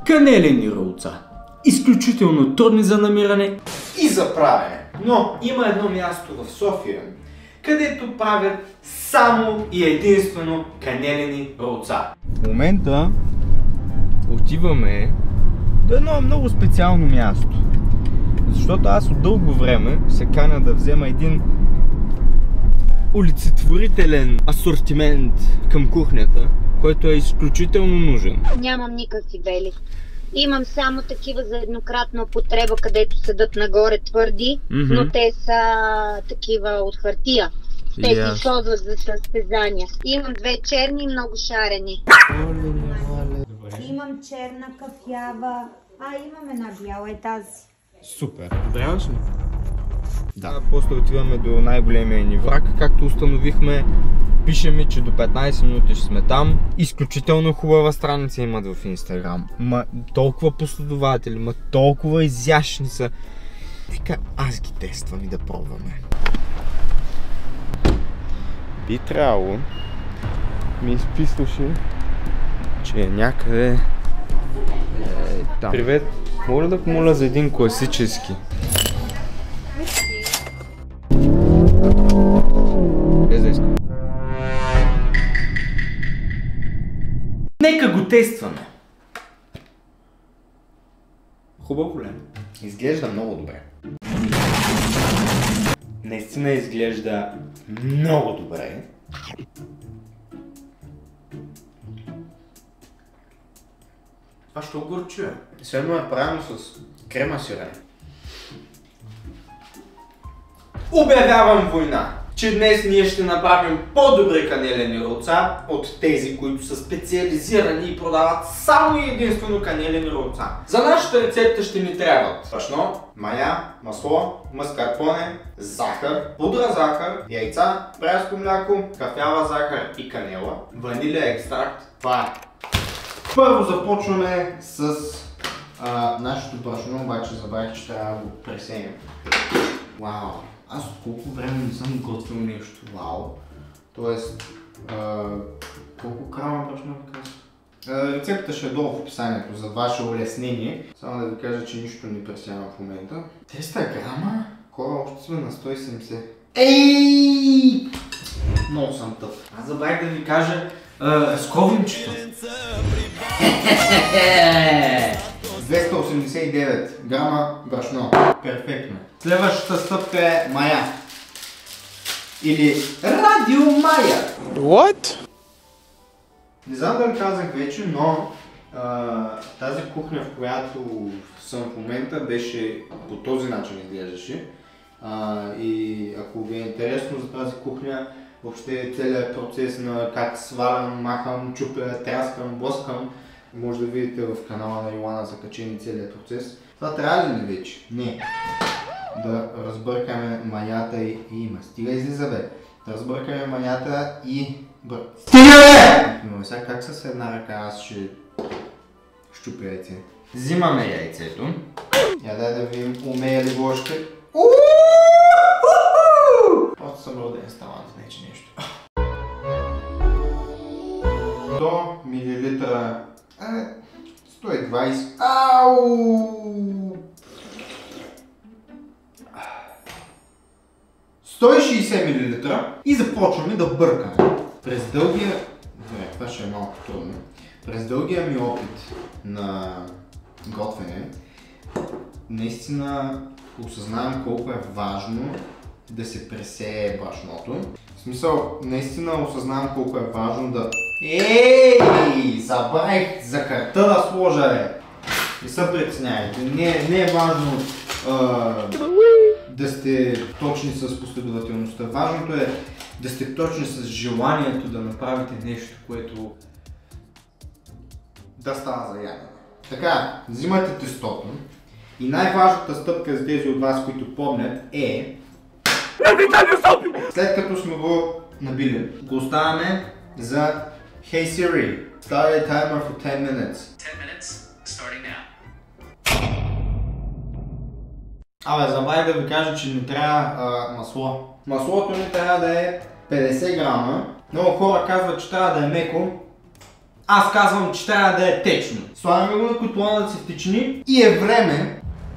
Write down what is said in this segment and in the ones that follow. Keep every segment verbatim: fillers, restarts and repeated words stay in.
Канелени ролца. Изключително трудни за намиране и за правене. Но има едно място в София, където правят само и единствено канелени ролца. В момента отиваме до едно много специално място. Защото аз от дълго време се каня да взема един олицетворителен асортимент към кухнята, който е изключително нужен. Нямам никакви бели. Имам само такива за еднократна употреба, където седат нагоре твърди, mm-hmm. но те са такива от хартия. Те yes. се използват за състезания. Имам две черни и много шарени. Имам черна кафява, а имам една бяла, е тази. Супер. Трябваш ли? Да. После отиваме до най-големия ни враг, както установихме. Пише ми, че до петнайсет минути ще сме там. Изключително хубава страница имат в Инстаграм. Ма толкова последователи, ма толкова изящни са. Вика, аз ги тествам и да пробваме. Би трябвало ми изписваше, че е някъде е, там. Привет, моля да помоля за един класически. Без да искам. Нека го тестваме. Хубаво ли? Изглежда много добре. Наистина изглежда много добре. Това ще огорчуе. Следно е правилно с крема сирене. Обявявам война, че днес ние ще направим по-добри канелени ролца от тези, които са специализирани и продават само и единствено канелени ролца. За нашата рецепта ще ни трябват брашно, мая, масло, маскарпоне, захар, пудра захар, яйца, пряско мляко, кафява захар и канела, ванилия екстракт. Това е. Първо започваме с а, нашето брашно, обаче забравих, че трябва да го пресеем. Вау! Аз от колко време не съм готвил нещо. Вау! Тоест, а, колко грама брашно ви казвам? Рецептата ще е долу в описанието за ваше улеснение. Само да ви кажа, че нищо не пресявам в момента. триста грама? Хора, още сме на сто и седемдесет. Ей! Много съм тъп. Аз забравих да ви кажа а, сковимчето. двеста осемдесет и девет грама брашно. Перфектно. Следващата стъпка е мая. Или радио мая. What? Не знам дали казах вече, но а, тази кухня, в която съм в момента, беше по този начин изглеждаше. А, и ако ви е интересно за тази кухня, въобще целият процес на как свалям, махам, чупя, тряскам, блъскам, може да видите в канала на Йоана закачени целият процес. Това трябва ли ли вече? Не. Да разбъркаме маята и... Има. Стига излиза бе. Да разбъркаме маята и... Бър... Стига бе! Но сега как с една ръка аз ще... щупя яйце. Взимаме яйцето. Я дай да видим умея ли го още. Просто съм роден с талант, не че нещо. До милилитра... сто и двайсет. Ау! сто и шейсет милилитра и започваме да бъркаме. През дългия... Добре, това ще е малко трудно. През дългия ми опит на готвене, наистина осъзнавам колко е важно да се пресее брашното. В смисъл, наистина осъзнавам колко е важно да... Ей! Забравих захарта да сложа, бе! Не се притеснявайте, не, не е важно а, да сте точни с последователността. Важното е да сте точни с желанието да направите нещо, което да става за ядене. Така, взимате тестото и най-важната стъпка за тези от вас, които помнят, е... След като сме го набили, го оставяме за Hey Siri, start a timer for ten minutes. ten minutes, starting now. Абе, забравих да ви кажа, че не трябва а, масло. Маслото ни трябва да е петдесет грама. Много хора казват, че трябва да е меко. Аз казвам, че трябва да е течно. Слагаме го на котлона да се втечни и е време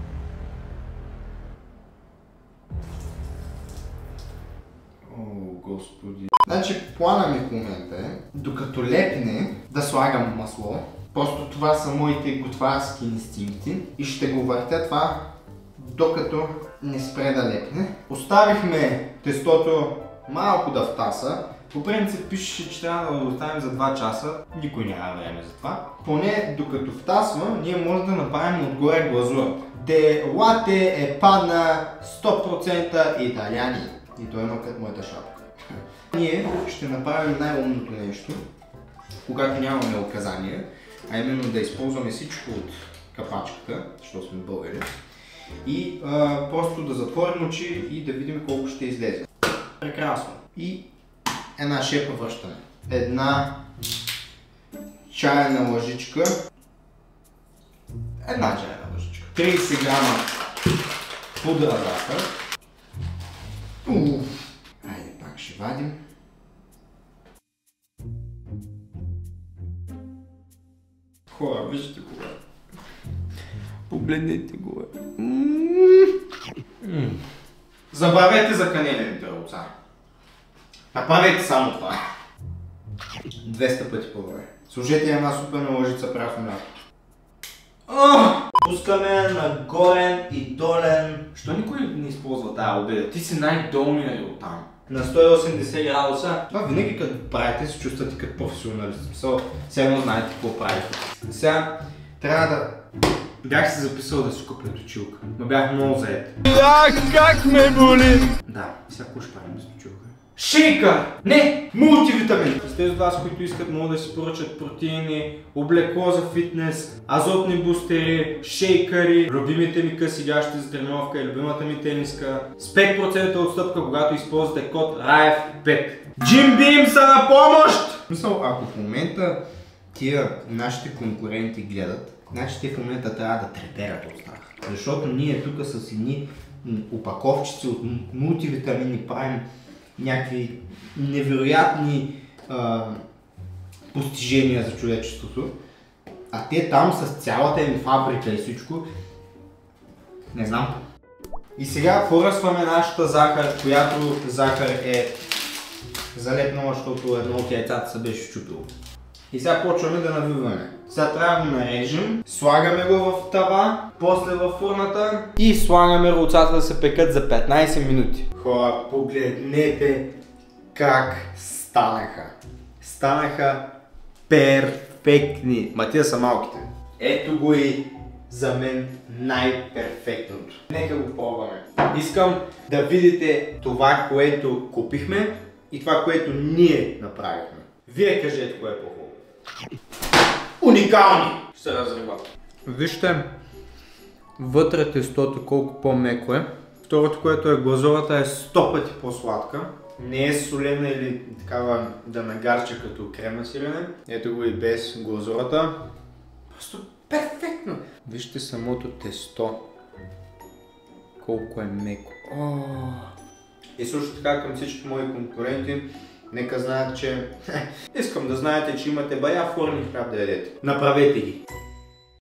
О, господи. Значи плана ми в момента е, докато лепне, да слагам масло. Просто това са моите готварски инстинкти и ще го въртя това, докато не спре да лепне. Оставихме тестото малко да втаса. По принцип пишеше, че трябва да го оставим за два часа. Никой няма време за това. Поне докато втасва, ние можем да направим отгоре глазура. Де лате е пана сто процента италяни. И той има като моята шапка. Ние ще направим най-умното нещо, когато нямаме указания, а именно да използваме всичко от капачката, защото сме българи, и а, просто да затворим очи и да видим колко ще излезе. Прекрасно. И една шепа връщане. Една чайна лъжичка. Една чайна лъжичка. трийсет грама пудра захар. Уф. Айде пак ще вадим. Хора, виждате го, бе. Погледнете го, бе. Забравете за канелените ролца. Направете само това. двеста пъти по-добре. Сложете една супена лъжица прясно мляко. Пускаме на горен и долен. Що никой не използва тази обеда? Ти си най-долният от там. На сто и осемдесет градуса. Това винаги като правите се чувствате като професионалист. Все едно знаете какво правите. Сега трябва да... Бях си записал да си купя точилка, но бях много заед. Да, как ме боли! Да, сега какво ще правим с точилка? Шейкър! Не! Мултивитамин! С тези от вас, които искат, могат да си поръчат протеини, облекло за фитнес, азотни бустери, шейкъри, любимите ми къси гащи за тренировка и любимата ми тениска. С пет процента отстъпка, когато използвате код Раев пет. Джим Бим са на помощ! Мисъл, ако в момента тия нашите конкуренти гледат, значи те в момента трябва да треперят от страх. Защото ние тук с едни упаковчици от мултивитамини правим някакви невероятни а, постижения за човечеството, а те там с цялата им фабрика и всичко, не знам. И сега поръсваме нашата захар, която захар е залепнала, защото едно от яйцата се беше счупило. И сега почваме да навиваме. Сега трябва да го нарежем, слагаме го в тава, после във фурната и слагаме ролцата да се пекат за петнайсет минути. Хора, погледнете как станаха. Станаха перфектни. Ма тия са малките. Ето го и за мен най-перфектното. Нека го пробваме. Искам да видите това, което купихме и това, което ние направихме. Вие кажете кое е по-хубаво. Уникални! Ще се разриват. Вижте вътре тестото колко по-меко е. Второто, което е глазурата, е сто пъти по-сладка. Не е солена или такава да нагарча като крема сирене. Ето го и без глазурата. Просто перфектно! Вижте самото тесто. Колко е меко. О! И също така към всички мои конкуренти, нека знаят, че... Искам да знаете, че имате бая фурни хляб да ядете. Направете ги!